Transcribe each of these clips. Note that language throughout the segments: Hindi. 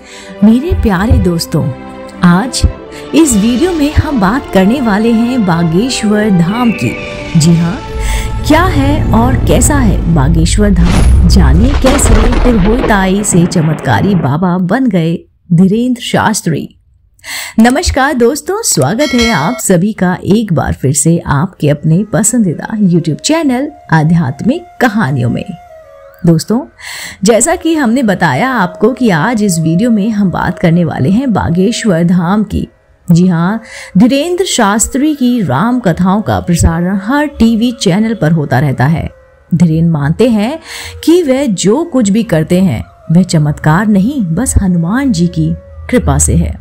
मेरे प्यारे दोस्तों, आज इस वीडियो में हम बात करने वाले हैं बागेश्वर धाम की। जी हाँ, क्या है और कैसा है बागेश्वर धाम, जानिए कैसे तिरहुताई से चमत्कारी बाबा बन गए धीरेन्द्र शास्त्री। नमस्कार दोस्तों, स्वागत है आप सभी का एक बार फिर से आपके अपने पसंदीदा YouTube चैनल आध्यात्मिक कहानियों में। दोस्तों, जैसा कि हमने बताया आपको कि आज इस वीडियो में हम बात करने वाले हैं बागेश्वर धाम की। जी हाँ, धीरेन्द्र शास्त्री की राम कथाओं का प्रसारण हर टीवी चैनल पर होता रहता है। धीरेन्द्र मानते हैं कि वह जो कुछ भी करते हैं वह चमत्कार नहीं, बस हनुमान जी की कृपा से है।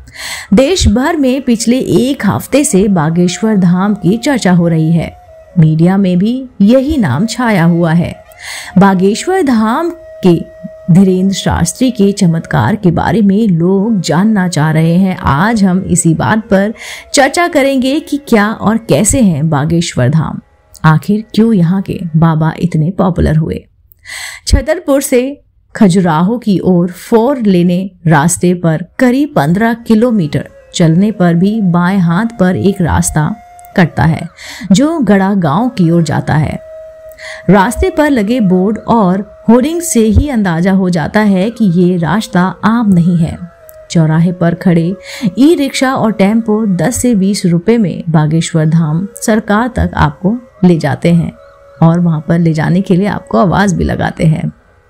देश भर में पिछले एक हफ्ते से बागेश्वर धाम की चर्चा हो रही है। मीडिया में भी यही नाम छाया हुआ है। बागेश्वर धाम के धीरेन्द्र शास्त्री के चमत्कार के बारे में लोग जानना चाह रहे हैं। आज हम इसी बात पर चर्चा करेंगे कि क्या और कैसे हैं बागेश्वर धाम, आखिर क्यों यहाँ के बाबा इतने पॉपुलर हुए। छतरपुर से खजुराहो की ओर 4 लेने रास्ते पर करीब 15 किलोमीटर चलने पर भी बाएं हाथ पर एक रास्ता कटता है जो गड़ा गांव की ओर जाता है। रास्ते पर लगे बोर्ड और होर्डिंग से ही अंदाजा हो जाता है कि ये रास्ता आम नहीं है। चौराहे पर खड़े ई रिक्शा और टेम्पो 10 से 20 रुपए में बागेश्वर धाम सरकार तक आपको ले जाते हैं और वहां पर ले जाने के लिए आपको आवाज भी लगाते हैं।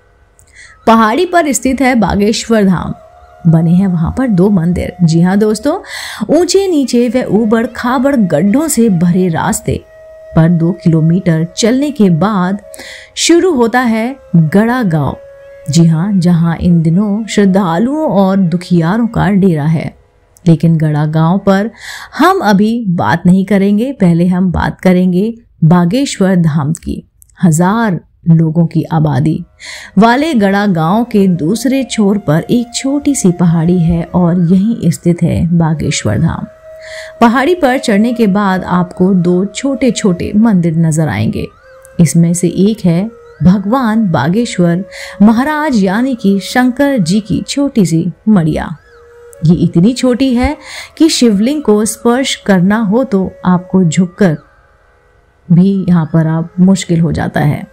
पहाड़ी पर स्थित है बागेश्वर धाम। बने हैं वहां पर 2 मंदिर। जी हाँ दोस्तों, ऊंचे नीचे व ऊबड़ खाबड़ गड्ढों से भरे रास्ते पर 2 किलोमीटर चलने के बाद शुरू होता है गड़ा गांव। जी हाँ, जहां इन दिनों श्रद्धालुओं और दुखियारों का डेरा है। लेकिन गड़ा गांव पर हम अभी बात नहीं करेंगे। पहले हम बात करेंगे बागेश्वर धाम की। 1000 लोगों की आबादी वाले गड़ा गांव के दूसरे छोर पर एक छोटी सी पहाड़ी है और यहीं स्थित है बागेश्वर धाम। पहाड़ी पर चढ़ने के बाद आपको 2 छोटे छोटे मंदिर नजर आएंगे। इसमें से एक है भगवान बागेश्वर महाराज यानी कि शंकर जी की छोटी सी मड़िया। ये इतनी छोटी है कि शिवलिंग को स्पर्श करना हो तो आपको झुककर भी यहाँ पर आप मुश्किल हो जाता है।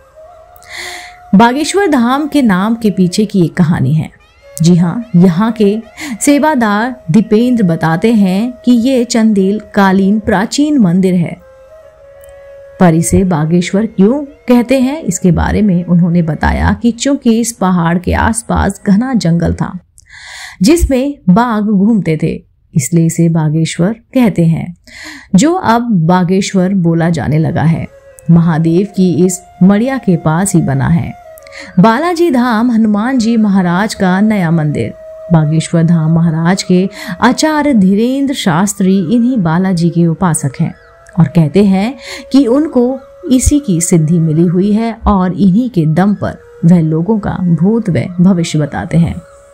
बागेश्वर धाम के नाम के पीछे की एक कहानी है। जी हाँ, यहाँ के सेवादार दीपेंद्र बताते हैं कि ये चंदेल कालीन प्राचीन मंदिर है। पर इसे बागेश्वर क्यों कहते हैं, इसके बारे में उन्होंने बताया कि चूंकि इस पहाड़ के आसपास घना जंगल था जिसमें बाघ घूमते थे, इसलिए इसे बागेश्वर कहते हैं, जो अब बागेश्वर बोला जाने लगा है। महादेव की इस मड़िया के पास ही बना है बालाजी धाम हनुमान जी महाराज का नया मंदिर। बागेश्वर धाम महाराज के आचार्य धीरेन्द्र शास्त्री इन्हीं बालाजी के उपासक हैं और कहते हैं कि उनको इसी की सिद्धि मिली हुई है और इन्हीं के दम पर वह लोगों का भूत व भविष्य बताते हैं।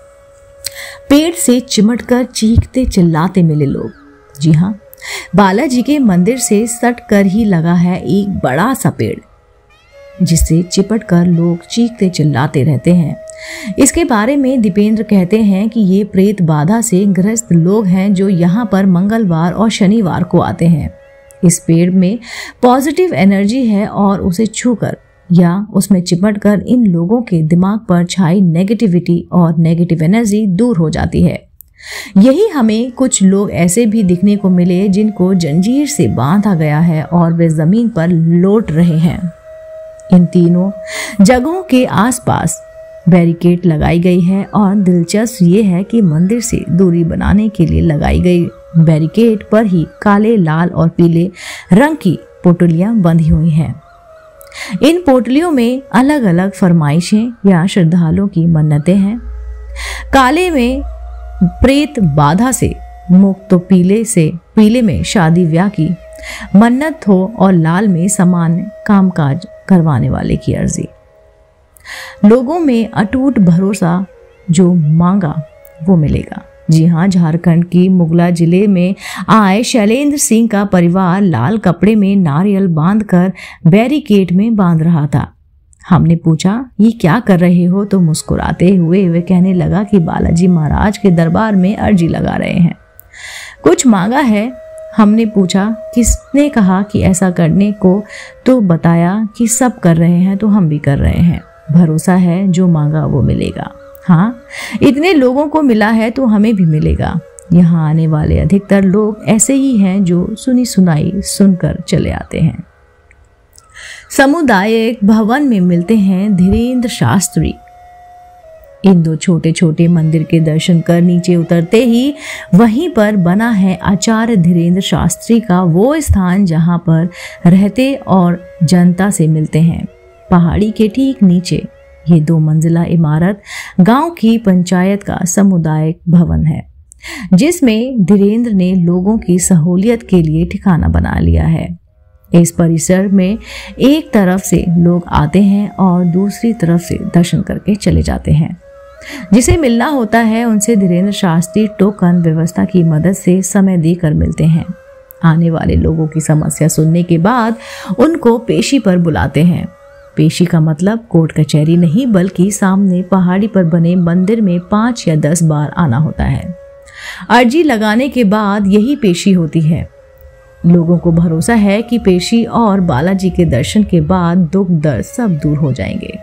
पेट से चिमटकर चीखते चिल्लाते मिले लोग। जी हाँ, बालाजी के मंदिर से सट कर ही लगा है एक बड़ा सा पेड़ जिससे चिपट कर लोग चीखते चिल्लाते रहते हैं। इसके बारे में दीपेंद्र कहते हैं कि ये प्रेत बाधा से ग्रस्त लोग हैं जो यहाँ पर मंगलवार और शनिवार को आते हैं। इस पेड़ में पॉजिटिव एनर्जी है और उसे छूकर या उसमें चिपट कर इन लोगों के दिमाग पर छाई नेगेटिविटी और नेगेटिव एनर्जी दूर हो जाती है। यही हमें कुछ लोग ऐसे भी दिखने को मिले जिनको जंजीर से बांधा गया है और वे जमीन पर लौट रहे हैं। इन तीनों जगहों के आसपास बैरिकेड लगाई गई है और दिलचस्प ये है कि मंदिर से दूरी बनाने के लिए लगाई गई बैरिकेड पर ही काले, लाल और पीले रंग की पोटलियां बंधी हुई हैं। इन पोटलियों में अलग अलग फरमाइशें या श्रद्धालुओं की मन्नतें हैं। काले में प्रेत बाधा से मुक्त, तो पीले में शादी ब्याह की मन्नत हो और लाल में सामान्य कामकाज करवाने वाले की अर्जी। लोगों में अटूट भरोसा, जो मांगा वो मिलेगा। जी हाँ, झारखंड की मुगला जिले में आए शैलेंद्र सिंह का परिवार लाल कपड़े में नारियल बांधकर बैरिकेड में बांध रहा था। हमने पूछा, ये क्या कर रहे हो? तो मुस्कुराते हुए वे कहने लगा कि बालाजी महाराज के दरबार में अर्जी लगा रहे हैं। कुछ मांगा है? हमने पूछा, किसने कहा कि ऐसा करने को? तो बताया कि सब कर रहे हैं तो हम भी कर रहे हैं। भरोसा है जो मांगा वो मिलेगा। हाँ, इतने लोगों को मिला है तो हमें भी मिलेगा। यहाँ आने वाले अधिकतर लोग ऐसे ही हैं जो सुनी सुनाई सुनकर चले आते हैं। सामुदायिक भवन में मिलते हैं धीरेन्द्र शास्त्री। इन दो छोटे छोटे मंदिर के दर्शन कर नीचे उतरते ही वहीं पर बना है आचार्य धीरेन्द्र शास्त्री का वो स्थान जहां पर रहते और जनता से मिलते हैं। पहाड़ी के ठीक नीचे ये 2 मंजिला इमारत गांव की पंचायत का सामुदायिक भवन है, जिसमें धीरेन्द्र ने लोगों की सहूलियत के लिए ठिकाना बना लिया है। इस परिसर में एक तरफ से लोग आते हैं और दूसरी तरफ से दर्शन करके चले जाते हैं। जिसे मिलना होता है उनसे धीरेन्द्र शास्त्री टोकन व्यवस्था की मदद से समय देकर मिलते हैं। आने वाले लोगों की समस्या सुनने के बाद उनको पेशी पर बुलाते हैं। पेशी का मतलब कोर्ट कचहरी नहीं, बल्कि सामने पहाड़ी पर बने मंदिर में 5 या 10 बार आना होता है। अर्जी लगाने के बाद यही पेशी होती है। लोगों को भरोसा है कि पेशी और बालाजी के दर्शन के बाद दुख दर्द सब दूर हो जाएंगे।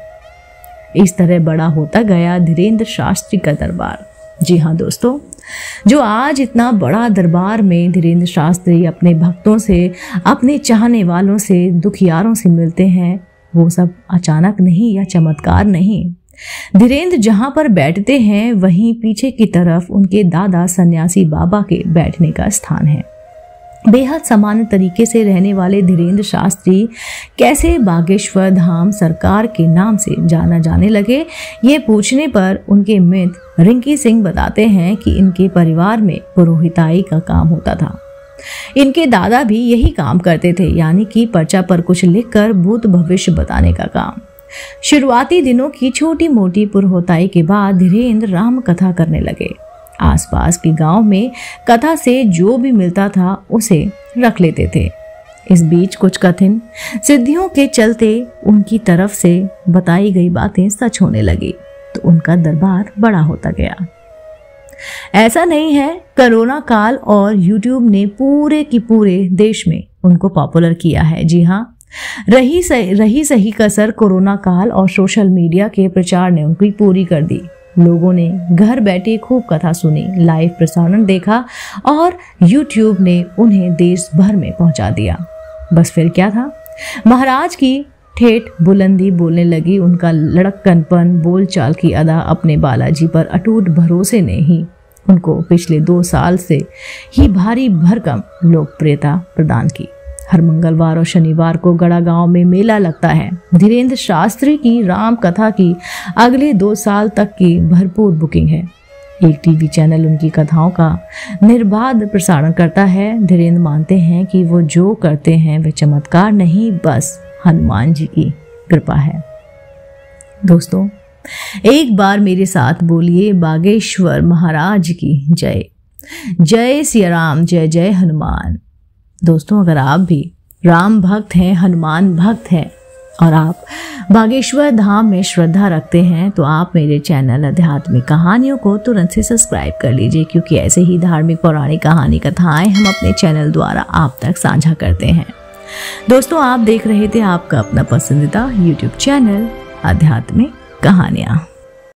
इस तरह बड़ा होता गया धीरेन्द्र शास्त्री का दरबार। जी हाँ दोस्तों, जो आज इतना बड़ा दरबार में धीरेन्द्र शास्त्री अपने भक्तों से, अपने चाहने वालों से, दुखियारों से मिलते हैं, वो सब अचानक नहीं या चमत्कार नहीं। धीरेन्द्र जहां पर बैठते हैं वहीं पीछे की तरफ उनके दादा सन्यासी बाबा के बैठने का स्थान है। बेहद सामान्य तरीके से रहने वाले धीरेन्द्र शास्त्री कैसे बागेश्वर धाम सरकार के नाम से जाना जाने लगे, ये पूछने पर उनके मित्र रिंकी सिंह बताते हैं कि इनके परिवार में पुरोहिताई का काम होता था। इनके दादा भी यही काम करते थे, यानी कि पर्चा पर कुछ लिखकर भूत भविष्य बताने का काम। शुरुआती दिनों की छोटी मोटी पुरोहिताई के बाद धीरेन्द्र राम कथा करने लगे। आसपास के गांव में कथा से जो भी मिलता था उसे रख लेते थे। इस बीच कुछ कठिन सिद्धियों के चलते उनकी तरफ से बताई गई बातें सच होने लगी, तो उनका दरबार बड़ा होता गया। ऐसा नहीं है, कोरोना काल और यूट्यूब ने पूरे की पूरे देश में उनको पॉपुलर किया है। जी हाँ, रही सही कसर कोरोना काल और सोशल मीडिया के प्रचार ने उनकी पूरी कर दी। लोगों ने घर बैठे खूब कथा सुनी, लाइव प्रसारण देखा और यूट्यूब ने उन्हें देश भर में पहुंचा दिया। बस फिर क्या था, महाराज की ठेठ बुलंदी बोलने लगी। उनका लड़कपन, बोलचाल की अदा, अपने बालाजी पर अटूट भरोसे ने ही उनको पिछले 2 साल से ही भारी भरकम लोकप्रियता प्रदान की। हर मंगलवार और शनिवार को गड़ा गांव में मेला लगता है। धीरेन्द्र शास्त्री की राम कथा की अगले 2 साल तक की भरपूर बुकिंग है। एक टीवी चैनल उनकी कथाओं का निर्बाध प्रसारण करता है। धीरेन्द्र मानते हैं कि वो जो करते हैं वे चमत्कार नहीं, बस हनुमान जी की कृपा है। दोस्तों, एक बार मेरे साथ बोलिए, बागेश्वर महाराज की जय। जय सिया राम, जय जय हनुमान। दोस्तों, अगर आप भी राम भक्त हैं, हनुमान भक्त हैं और आप बागेश्वर धाम में श्रद्धा रखते हैं, तो आप मेरे चैनल आध्यात्मिक कहानियों को तुरंत से सब्सक्राइब कर लीजिए, क्योंकि ऐसे ही धार्मिक पौराणिक कहानी कथाएं हम अपने चैनल द्वारा आप तक साझा करते हैं। दोस्तों, आप देख रहे थे आपका अपना पसंदीदा YouTube चैनल आध्यात्मिक कहानियां।